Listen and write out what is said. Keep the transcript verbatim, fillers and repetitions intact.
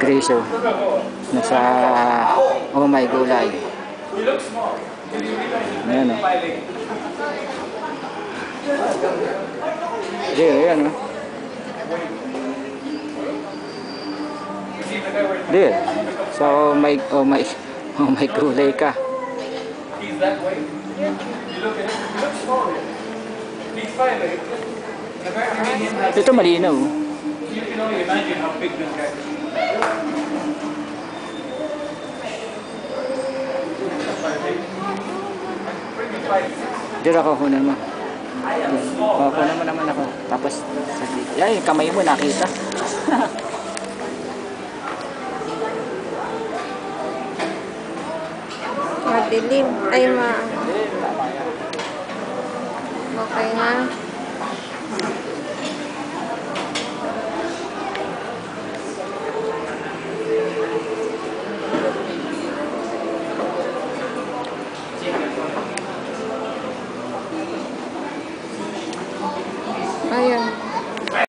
Griso. Nasa Oh My Gulay. Ayan o. There, ayan o. There. So, may, oh my, oh my Gulay ka. Ito malinaw. You can only imagine how big this guy is. Dira ako ko naman. Oo, ko naman naman ako. Tapos, yan, yung kamay mo nakita. Madilim. Ay, ma... Okay na. Ayun.